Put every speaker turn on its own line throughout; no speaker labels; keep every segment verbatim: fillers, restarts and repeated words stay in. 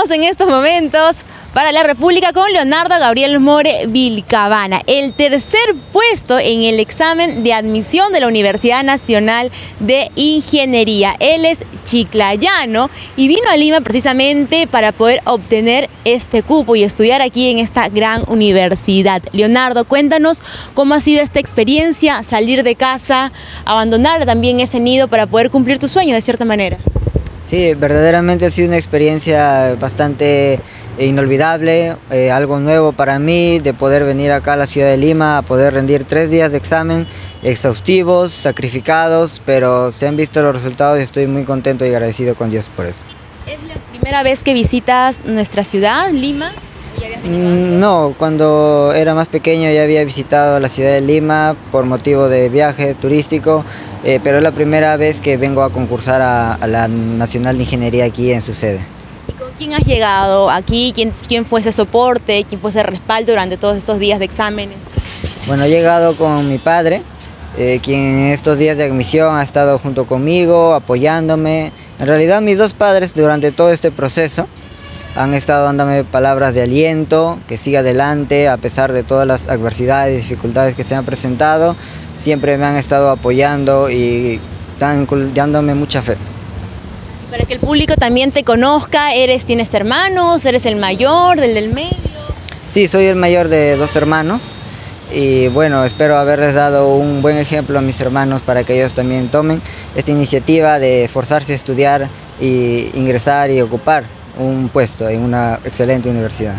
Estamos en estos momentos para la República con Leonardo Gabriel More Vilcabana, el tercer puesto en el examen de admisión de la Universidad Nacional de Ingeniería. Él es chiclayano y vino a Lima precisamente para poder obtener este cupo y estudiar aquí en esta gran universidad. Leonardo, cuéntanos cómo ha sido esta experiencia, salir de casa, abandonar también ese nido para poder cumplir tu sueño de cierta manera.
Sí, verdaderamente ha sido una experiencia bastante inolvidable, eh, algo nuevo para mí, de poder venir acá a la ciudad de Lima, a poder rendir tres días de examen exhaustivos, sacrificados, pero se han visto los resultados y estoy muy contento y agradecido con Dios por eso.
¿Es la primera vez que visitas nuestra ciudad, Lima? ¿O ya habías venido antes?
No, cuando era más pequeño ya había visitado la ciudad de Lima por motivo de viaje turístico, eh, pero es la primera vez que vengo a concursar a, a la Nacional de Ingeniería aquí en su sede.
¿Y con quién has llegado aquí? ¿Quién, quién fue ese soporte? ¿Quién fue ese respaldo durante todos estos días de exámenes?
Bueno, he llegado con mi padre, eh, quien en estos días de admisión ha estado junto conmigo, apoyándome. En realidad mis dos padres durante todo este proceso han estado dándome palabras de aliento, que siga adelante a pesar de todas las adversidades y dificultades que se han presentado. Siempre me han estado apoyando y están dándome mucha fe.
Para que el público también te conozca, eres, ¿tienes hermanos? ¿Eres el mayor, del del medio?
Sí, soy el mayor de dos hermanos y bueno, espero haberles dado un buen ejemplo a mis hermanos para que ellos también tomen esta iniciativa de esforzarse a estudiar y ingresar y ocupar un puesto en una excelente universidad.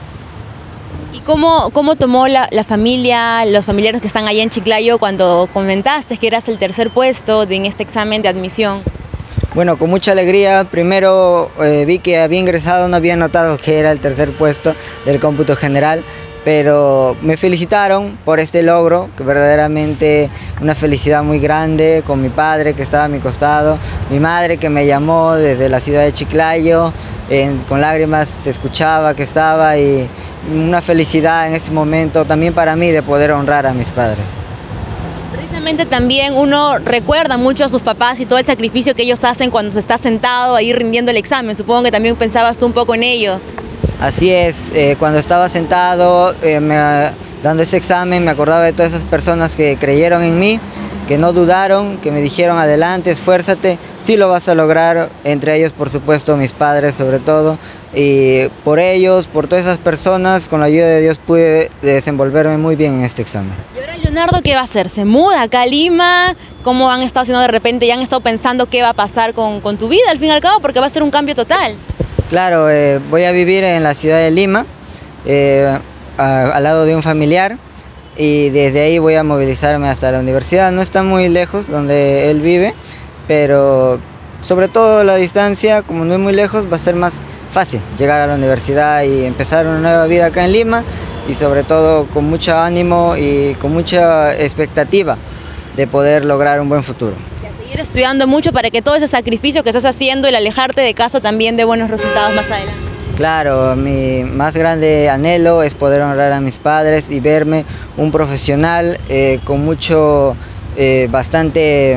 ¿Y cómo, cómo tomó la, la familia, los familiares que están allá en Chiclayo cuando comentaste que eras el tercer puesto de, en este examen de admisión?
Bueno, con mucha alegría. Primero eh, vi que había ingresado, no había notado que era el tercer puesto del cómputo general, pero me felicitaron por este logro, que verdaderamente una felicidad muy grande, con mi padre que estaba a mi costado, mi madre que me llamó desde la ciudad de Chiclayo, en, con lágrimas se escuchaba que estaba, y una felicidad en ese momento también para mí de poder honrar a mis padres.
Precisamente también uno recuerda mucho a sus papás y todo el sacrificio que ellos hacen cuando se está sentado ahí rindiendo el examen. Supongo que también pensabas tú un poco en ellos.
Así es, eh, cuando estaba sentado eh, me, dando ese examen me acordaba de todas esas personas que creyeron en mí, que no dudaron, que me dijeron adelante, esfuérzate, sí lo vas a lograr, entre ellos por supuesto mis padres sobre todo, y por ellos, por todas esas personas, con la ayuda de Dios pude desenvolverme muy bien en este examen.
Y ahora Leonardo, ¿qué va a hacer? ¿Se muda acá a Lima? ¿Cómo han estado haciendo de repente? ¿Ya han estado pensando qué va a pasar con, con tu vida al fin y al cabo? Porque va a ser un cambio total.
Claro, eh, voy a vivir en la ciudad de Lima, eh, a, al lado de un familiar, y desde ahí voy a movilizarme hasta la universidad. No está muy lejos donde él vive, pero sobre todo la distancia, como no es muy lejos, va a ser más fácil llegar a la universidad y empezar una nueva vida acá en Lima, y sobre todo con mucho ánimo y con mucha expectativa de poder lograr un buen futuro.
Ir estudiando mucho para que todo ese sacrificio que estás haciendo, el alejarte de casa, también dé buenos resultados más adelante.
Claro, mi más grande anhelo es poder honrar a mis padres y verme un profesional eh, con mucho, eh, bastante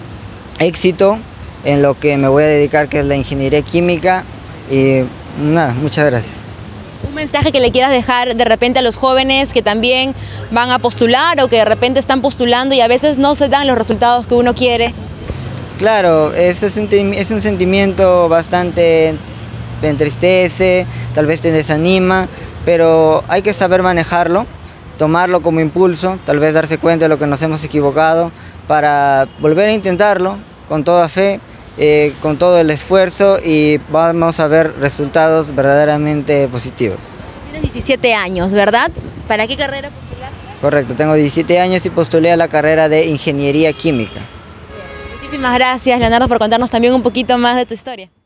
éxito en lo que me voy a dedicar, que es la ingeniería química. Y nada, muchas gracias.
¿Un mensaje que le quieras dejar de repente a los jóvenes que también van a postular o que de repente están postulando y a veces no se dan los resultados que uno quiere?
Claro, es, es un sentimiento bastante, te entristece, tal vez te desanima, pero hay que saber manejarlo, tomarlo como impulso, tal vez darse cuenta de lo que nos hemos equivocado para volver a intentarlo con toda fe, eh, con todo el esfuerzo, y vamos a ver resultados verdaderamente positivos.
Tienes diecisiete años, ¿verdad? ¿Para qué carrera postulaste?
Correcto, tengo diecisiete años y postulé a la carrera de Ingeniería Química.
Muchísimas gracias, Leonardo, por contarnos también un poquito más de tu historia.